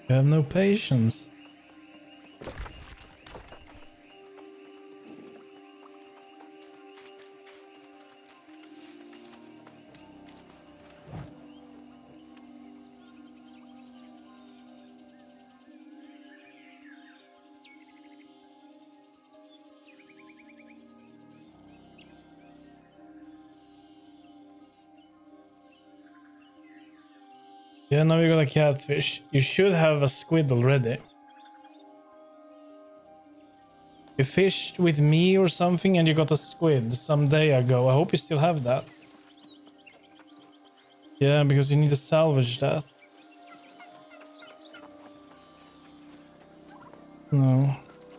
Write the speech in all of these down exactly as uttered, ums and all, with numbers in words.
You have no patience. Yeah, now you got a catfish. You should have a squid already. You fished with me or something and you got a squid some day ago. I hope you still have that. Yeah, because you need to salvage that. No.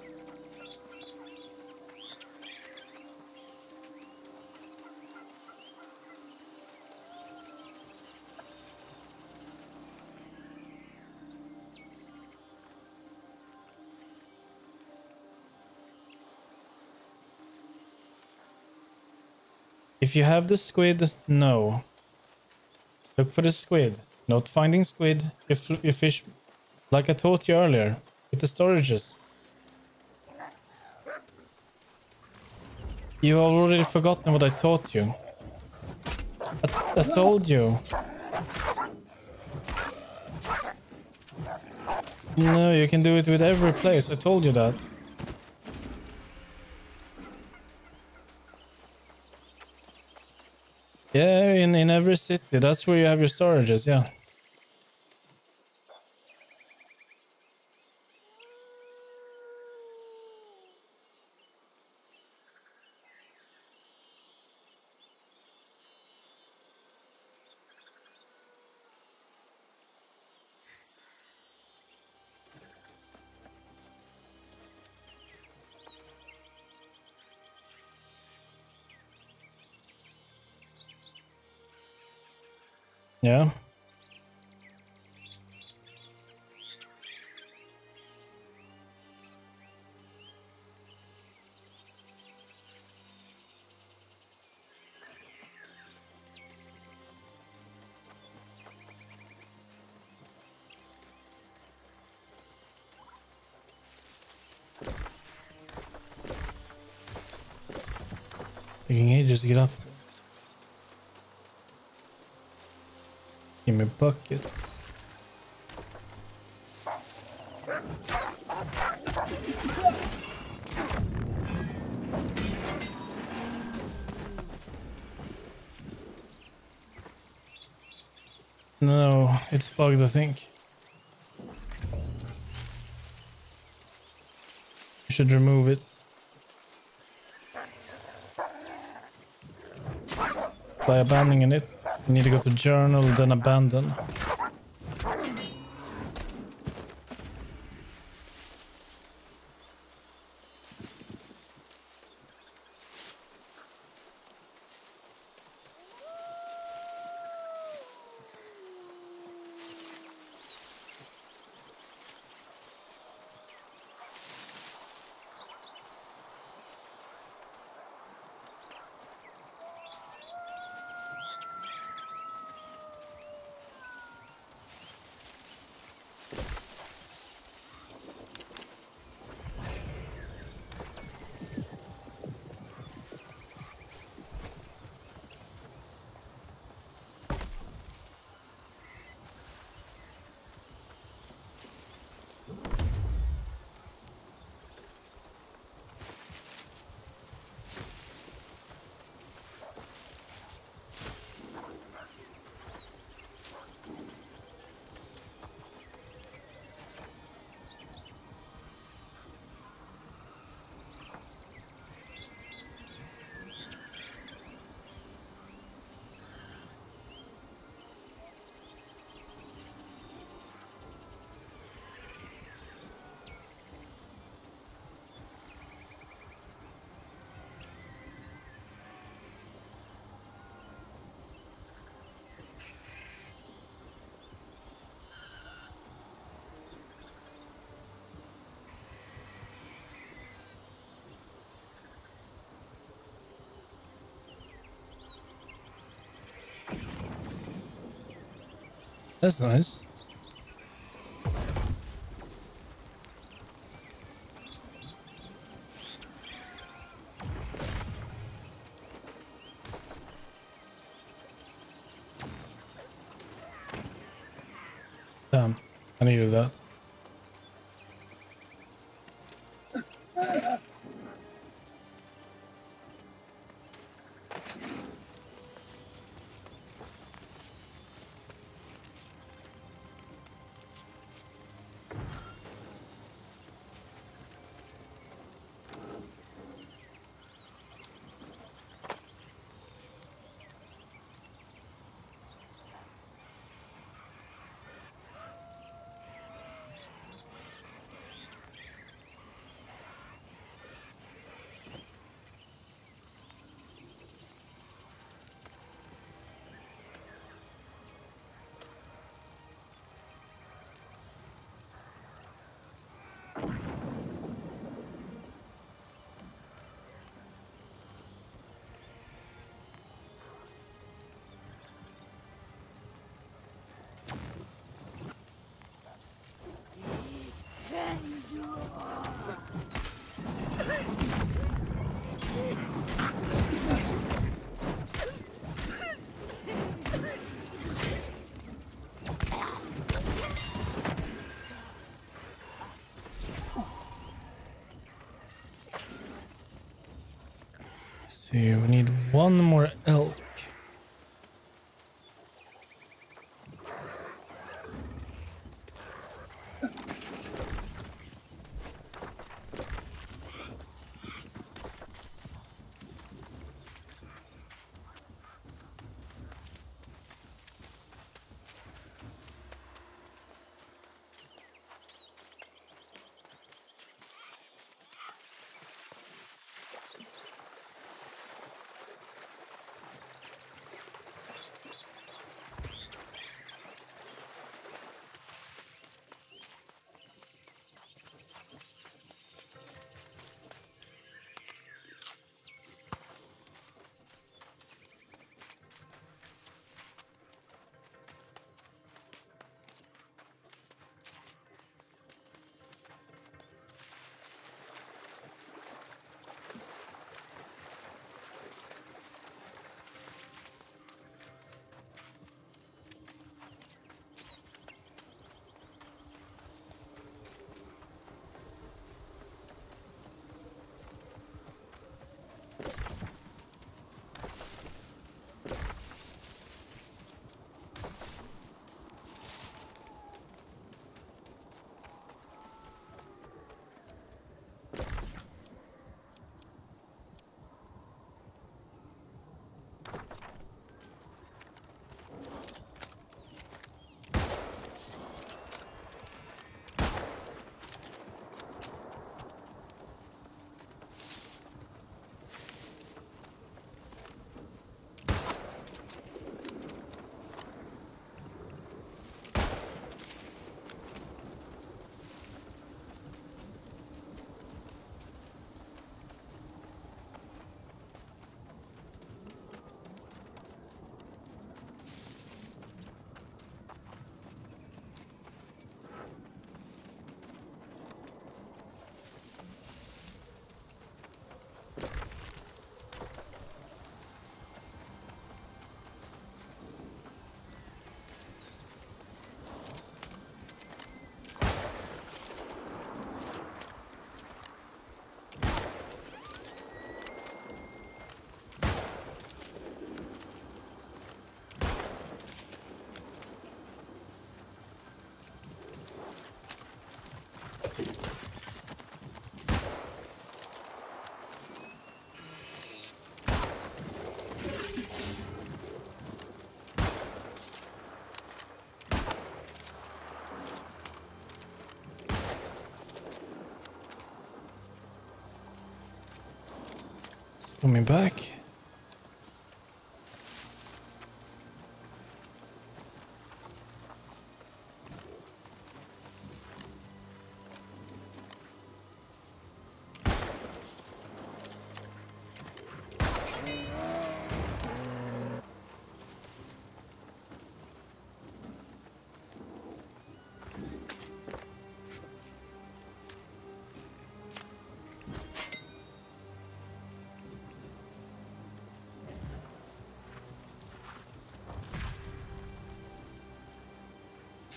If you have the squid, no. Look for the squid. Not finding squid, you, you fish like I taught you earlier with the storages. You already forgotten what I taught you. I, I told you. No, you can do it with every place. I told you that. Yeah, in, in every city. That's where you have your storages, yeah. Yeah. It's taking ages to get up. Give me buckets. No, it's bugged, I think. You should remove it. By abandoning it, you need to go to journal, then abandon. That's nice. Damn, I needed that. See, we need one more elk. It's coming back.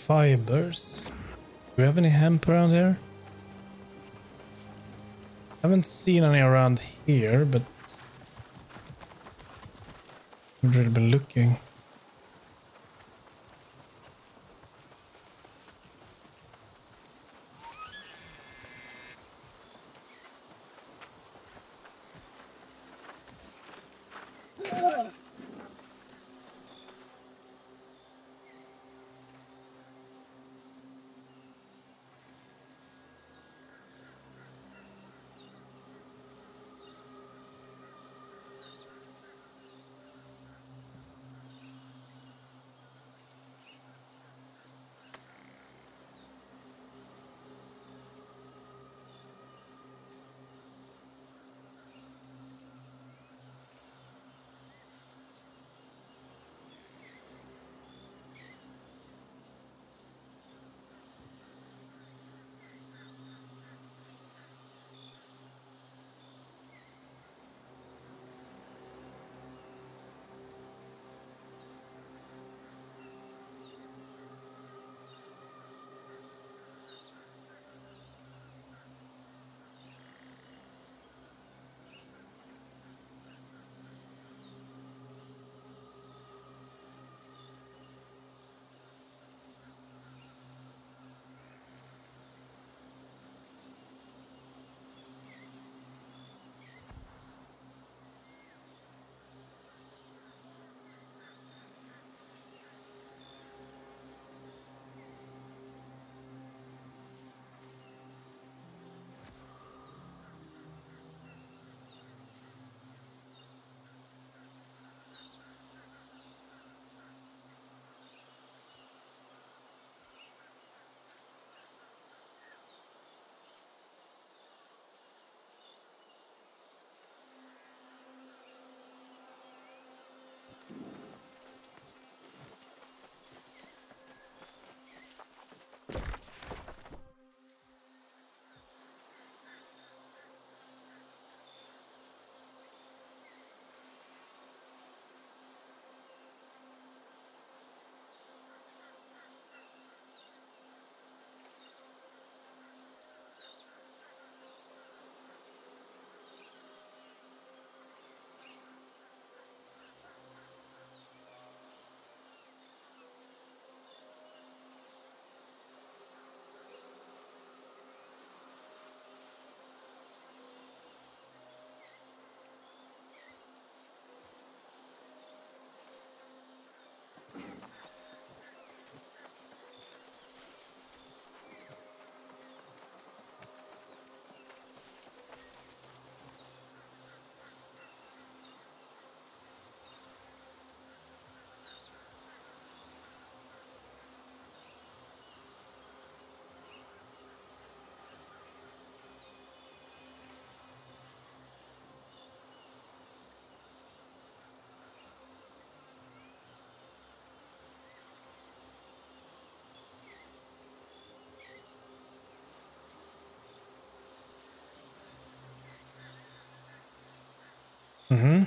fibers. Do we have any hemp around here? Haven't seen any around here, but I've really been looking. Mm-hmm.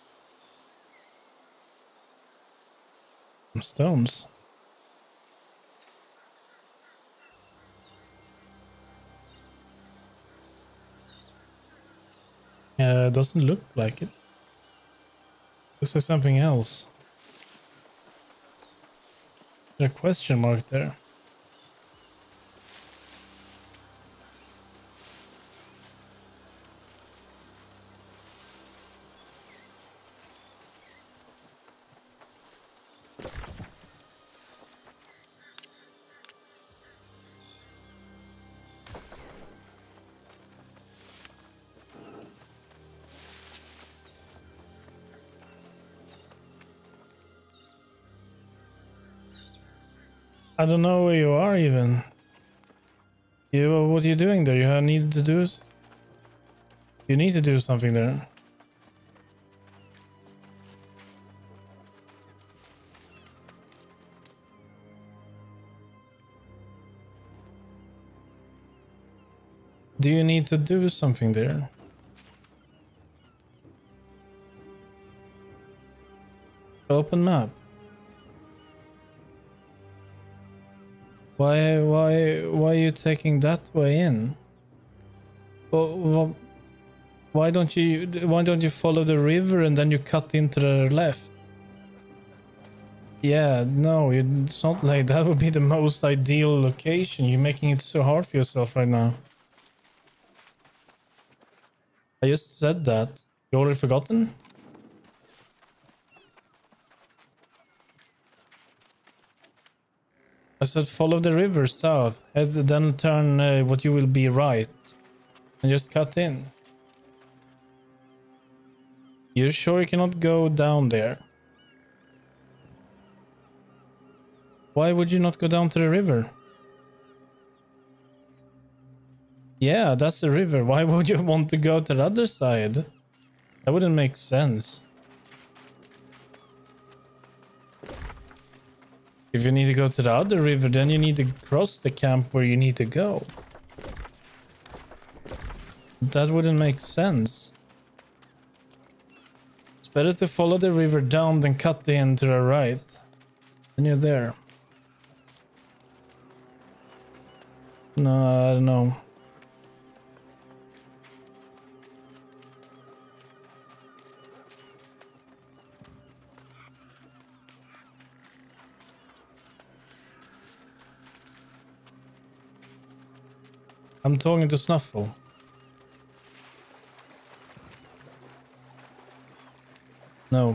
Some stones. Uh, doesn't look like it. Looks like something else. There's a question mark there. I don't know where you are even. You, what are you doing there? You need to do. You need to do something there. Do you need to do something there? Open map. Why, why, why are you taking that way in? Well, well, why don't you, why don't you follow the river and then you cut into the left? Yeah, no, it's not like that would be the most ideal location. You're making it so hard for yourself right now. I just said that. You already forgotten? I said follow the river south, and then turn uh, what you will be right, and just cut in. You're sure you cannot go down there? Why would you not go down to the river? Yeah, that's the river. Why would you want to go to the other side? That wouldn't make sense. If you need to go to the other river, then you need to cross the camp where you need to go. That wouldn't make sense. It's better to follow the river down than cut in to the right. Then you're there. No, I don't know. I'm talking to Snuffle. No.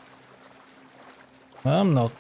I'm not.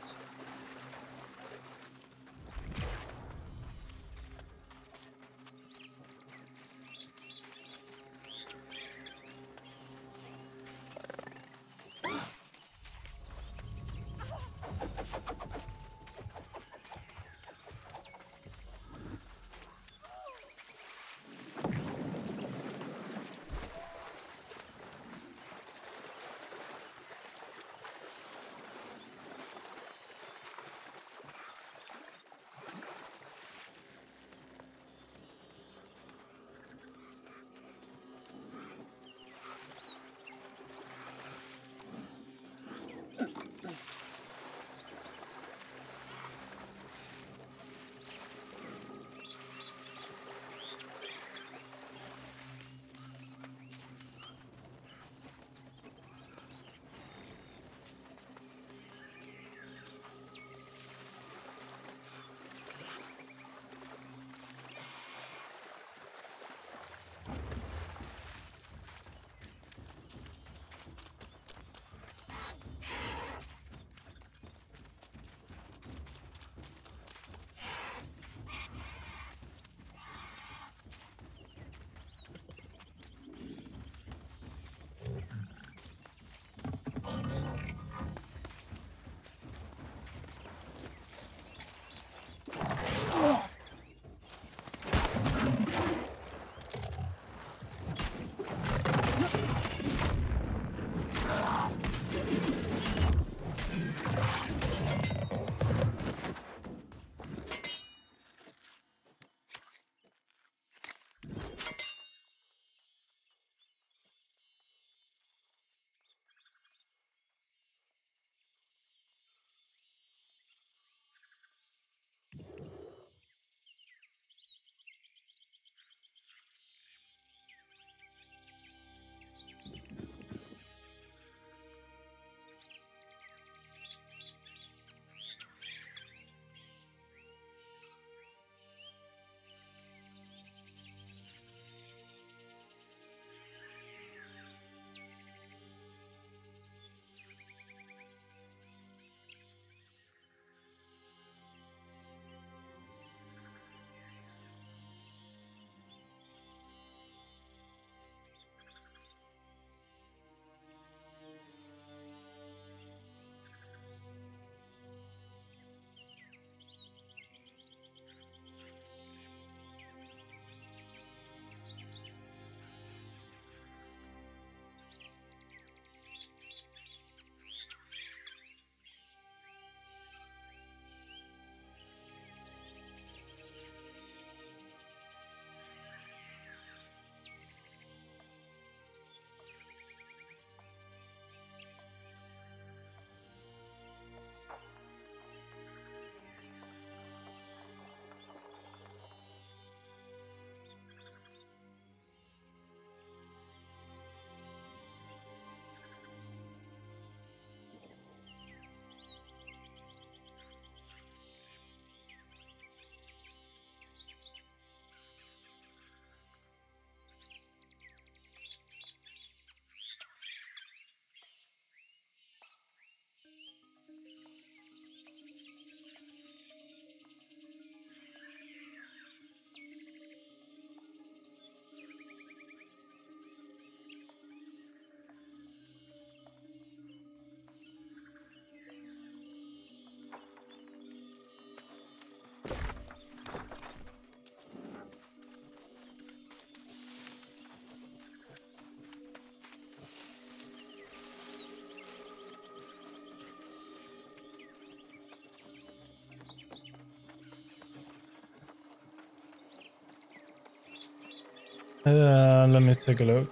Uh, let me take a look.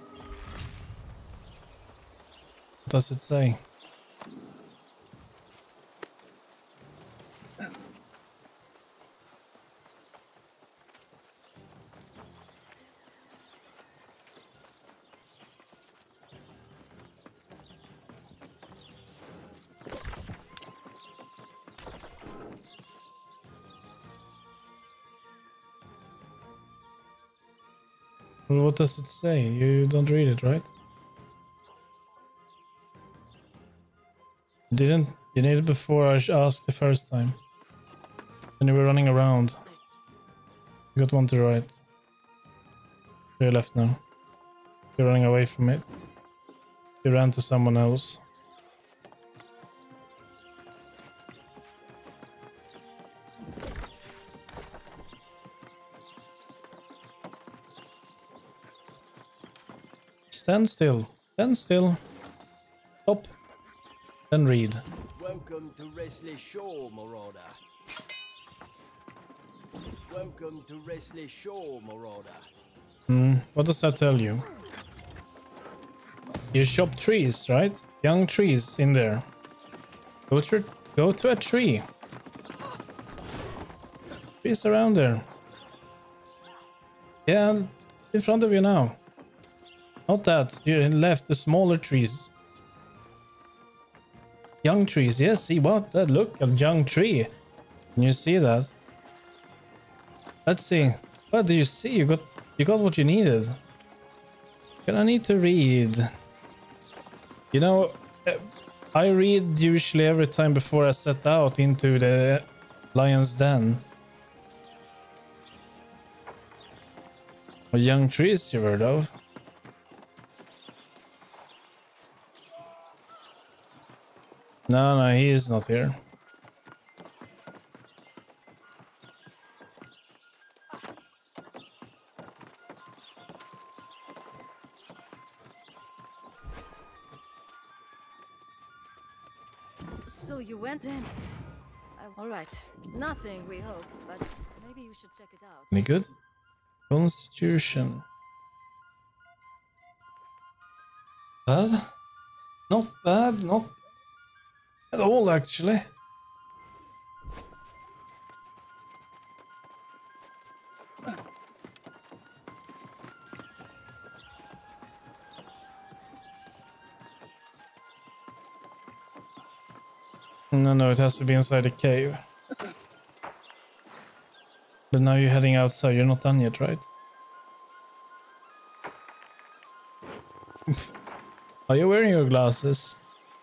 What does it say? Well, what does it say? You don't read it, right? Didn't you need it before I asked the first time? When you were running around. You got one to the right. To your left now. You're running away from it. You ran to someone else. Stand still. Stand still. Stop. Then read. Welcome to Resley Shore, Marauder. Welcome to Resley Shore, Marauder. Hmm. What does that tell you? You chop trees, right? Young trees in there. Go to, go to a tree. Trees around there. Yeah, in front of you now. Not that. You left the smaller trees. Young trees. Yes, see what? That look, a young tree. Can you see that? Let's see. What do you see? You got you got what you needed. Gonna need to read. You know, I read usually every time before I set out into the lion's den. What young trees you heard of? No, no, he is not here. So you went in it. Uh, all right. Nothing, we hope, but maybe you should check it out. Any good? Constitution. Bad? Not bad, not at all actually. No, no, it has to be inside a cave. But now you're heading outside, you're not done yet, right? Are you wearing your glasses?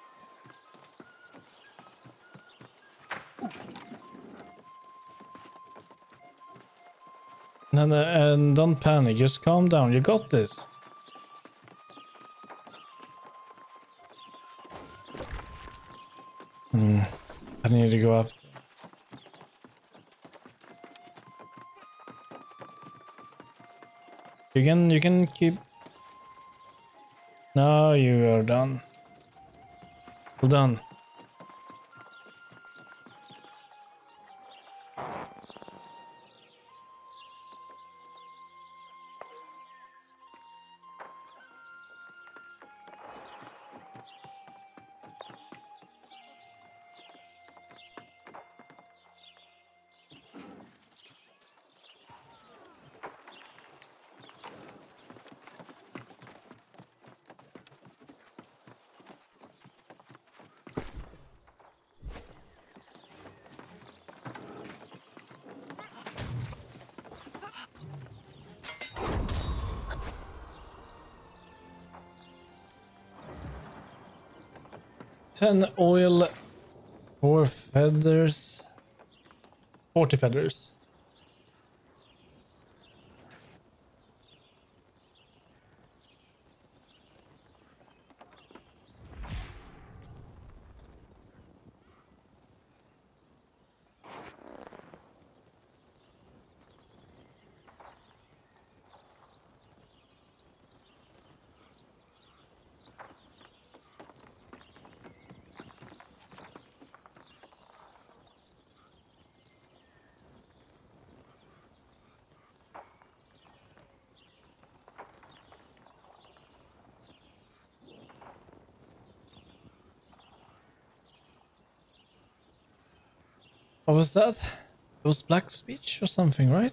No, no, and don't panic, just calm down, you got this. Hmm, I need to go up. You can, you can keep... No, you are done. Well done. Ten oil, four feathers, forty feathers. What was that? It was black speech or something, right?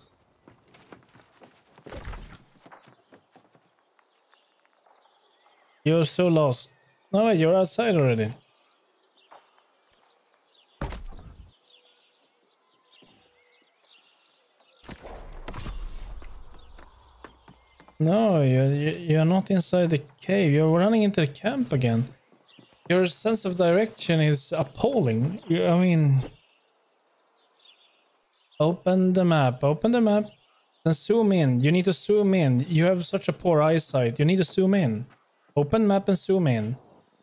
You're so lost. No, wait, you're outside already. No, you're, you're not inside the cave. You're running into the camp again. Your sense of direction is appalling. You- I mean... Open the map. Open the map. Then zoom in. You need to zoom in. You have such a poor eyesight. You need to zoom in. Open map and zoom in.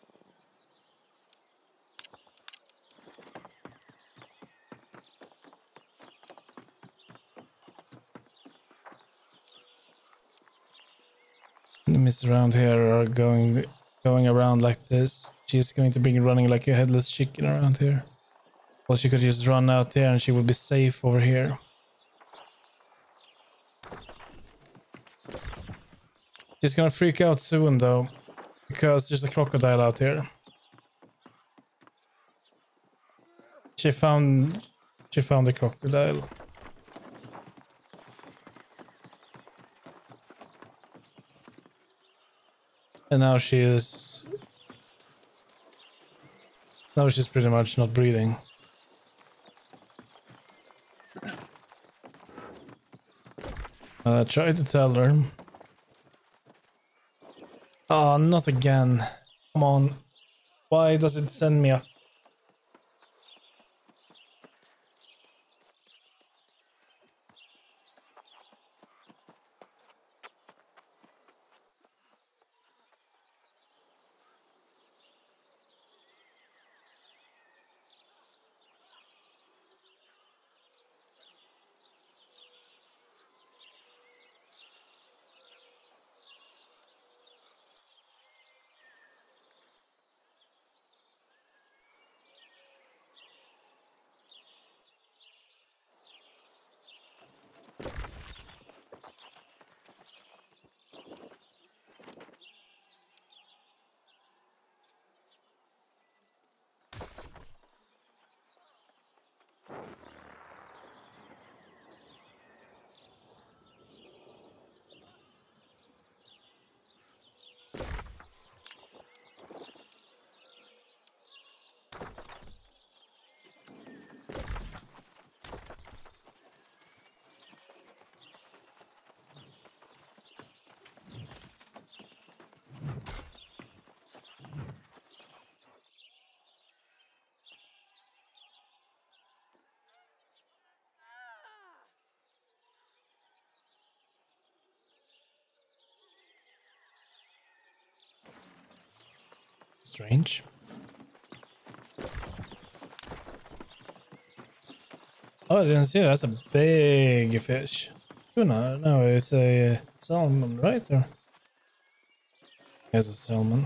Enemies around here are going going around like this. She's going to be running like a headless chicken around here. Well, she could just run out there and she would be safe over here. She's gonna freak out soon though, because there's a crocodile out here. She found she found the crocodile. And now she is now she's pretty much not breathing. I tried to tell her. Oh, not again. Come on. Why does it send me up? Strange. Oh, I didn't see that. That's a big fish. Tuna? No, it's a salmon, right? Or it's a salmon.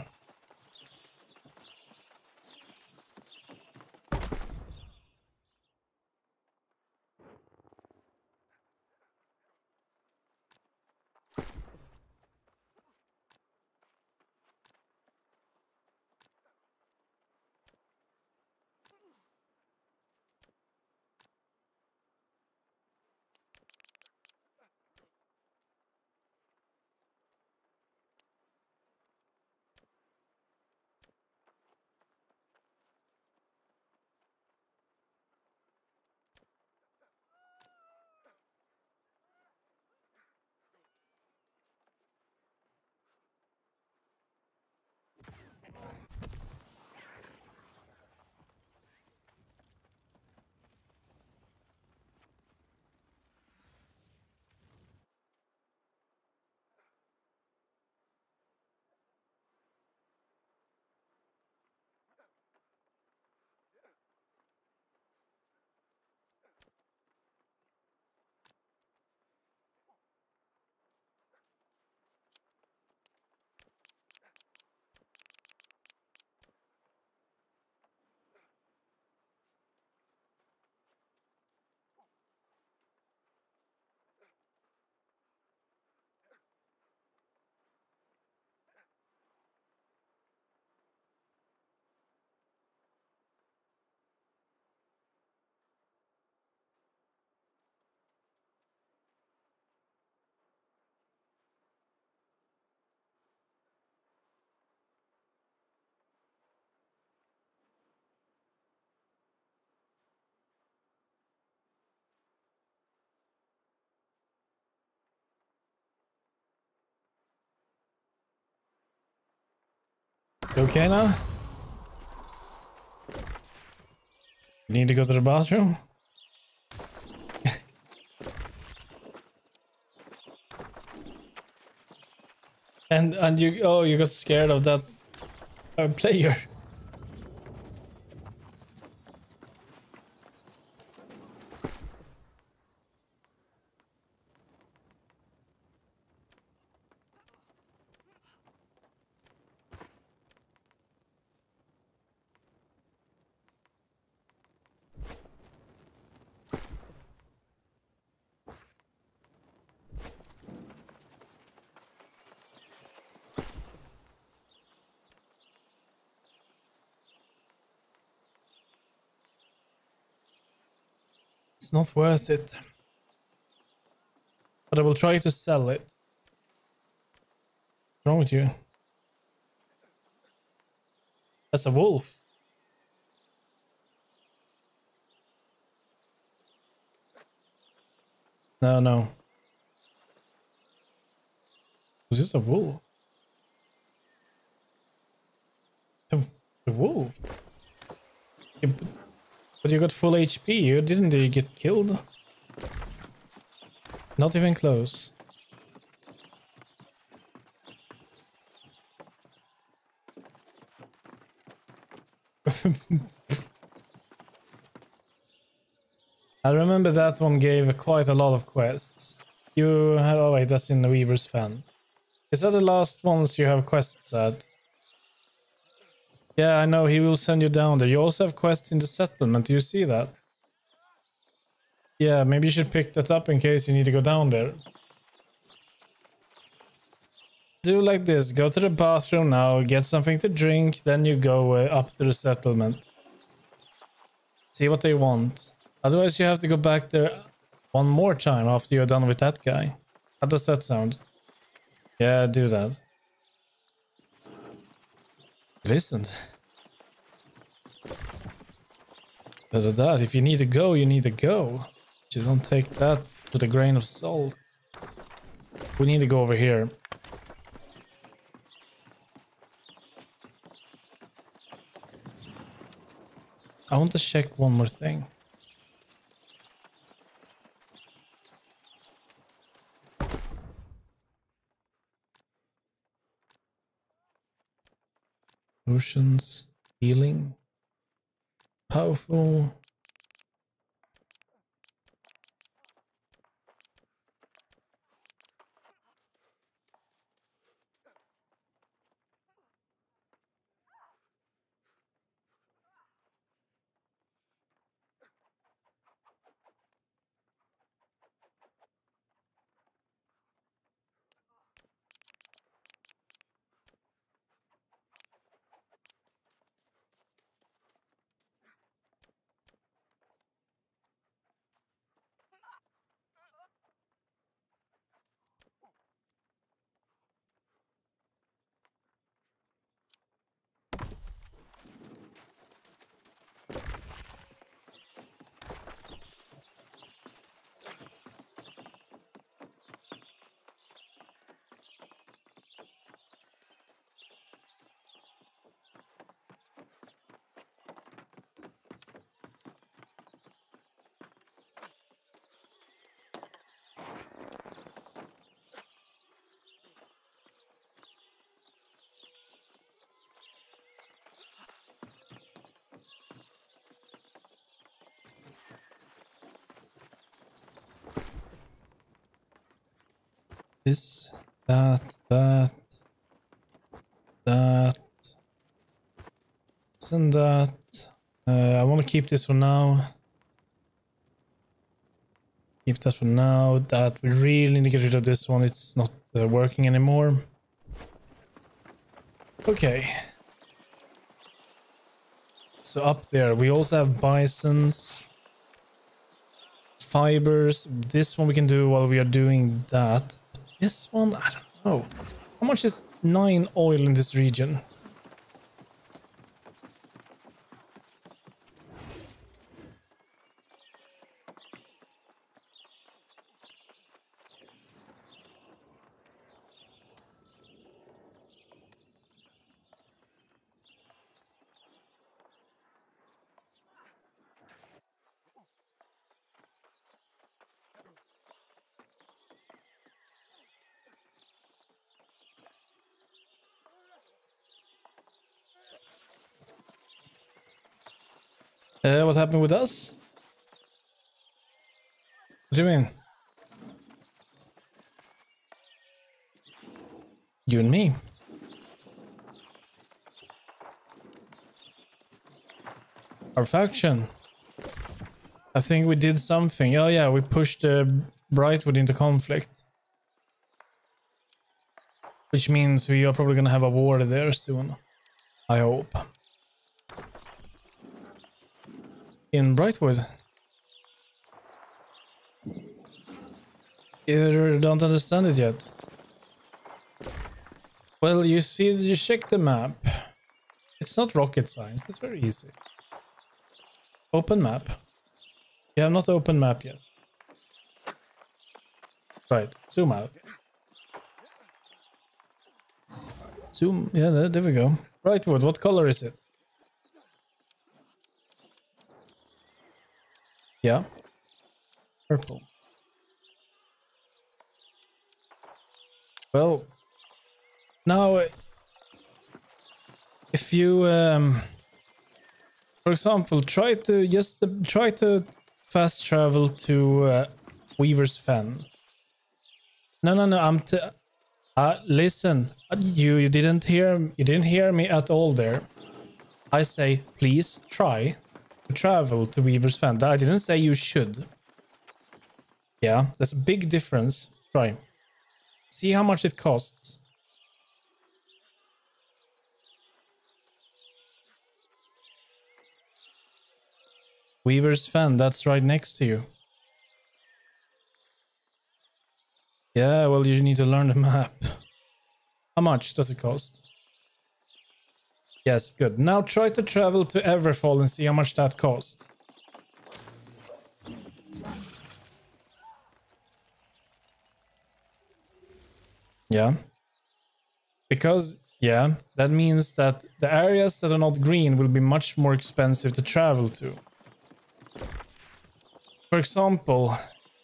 You okay now? Need to go to the bathroom? and and you oh you got scared of that uh, player. It's not worth it. But I will try to sell it. What's wrong with you? That's a wolf. No, no. Was this a wolf? A, a wolf? Yeah, but, but you got full H P. You didn't you get killed? Not even close. I remember that one gave quite a lot of quests. You have, oh wait, that's in the Weaver's Fen. Is that the last ones you have quests at? Yeah, I know, he will send you down there. You also have quests in the settlement, do you see that? Yeah, maybe you should pick that up in case you need to go down there. Do like this, go to the bathroom now, get something to drink, then you go uh, up to the settlement. See what they want. Otherwise you have to go back there one more time after you're done with that guy. How does that sound? Yeah, do that. Listen. It's better that. If you need to go, you need to go. You don't take that with a grain of salt. We need to go over here. I want to check one more thing. Potions, healing, powerful. This, that, that, that, this and that. Uh, I want to keep this for now. Keep that for now. That we really need to get rid of this one. It's not uh, working anymore. Okay. So up there, we also have bisons, fibers. This one we can do while we are doing that. This one, I don't know. How much is nine oil in this region? Uh, what happened with us? What do you mean? You and me. Our faction. I think we did something. Oh yeah, we pushed uh, Brightwood into conflict. Which means we are probably gonna have a war there soon. I hope. In Brightwood. You don't understand it yet. Well, you see, you check the map. It's not rocket science, it's very easy. Open map. You have not open map yet. Right, zoom out. Zoom, yeah, there, there we go. Brightwood, what color is it? Yeah. Purple. Well, now, if you, um, for example, try to just uh, try to fast travel to uh, Weaver's Fen. No, no, no. I'm. T uh, listen, you you didn't hear you didn't hear me at all there. I say please try to travel to Weaver's Fen. I didn't say you should. Yeah, there's a big difference. Try. See how much it costs. Weaver's Fen, that's right next to you. Yeah, well, you need to learn the map. How much does it cost? Yes, good. Now try to travel to Everfall and see how much that costs. Yeah. Because, yeah, that means that the areas that are not green will be much more expensive to travel to. For example,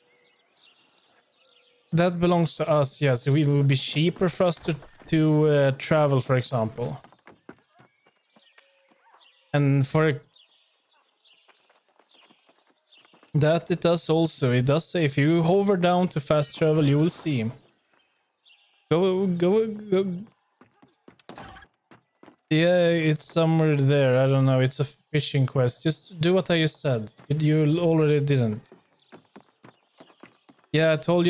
that belongs to us, yeah, so it will be cheaper for us to, to uh, travel, for example. And for that it does also, it does say if you hover down to fast travel, you will see. Go, go, go. Yeah, it's somewhere there, I don't know, it's a fishing quest. Just do what I just said. You already didn't. Yeah, I told you.